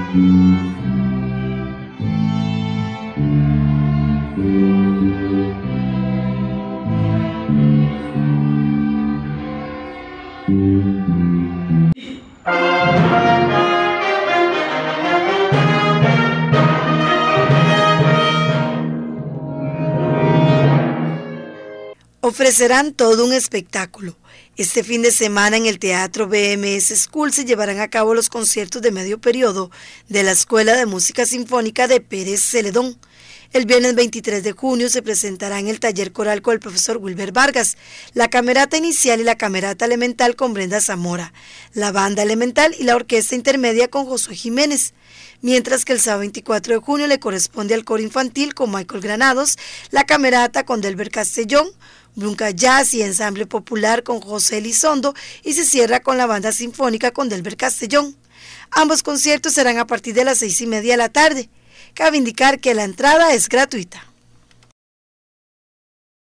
Ofrecerán todo un espectáculo. Este fin de semana en el Teatro BMS School se llevarán a cabo los conciertos de medio periodo de la Escuela de Música Sinfónica de Pérez Celedón. El viernes 23 de junio se presentará en el taller coral con el profesor Wilber Vargas, la camerata inicial y la camerata elemental con Brenda Zamora, la banda elemental y la orquesta intermedia con Josué Jiménez. Mientras que el sábado 24 de junio le corresponde al coro infantil con Michael Granados, la camerata con Delber Castellón, Brunca Jazz y ensamble popular con José Elizondo y se cierra con la banda sinfónica con Delber Castellón. Ambos conciertos serán a partir de las 6:30 de la tarde. Cabe indicar que la entrada es gratuita.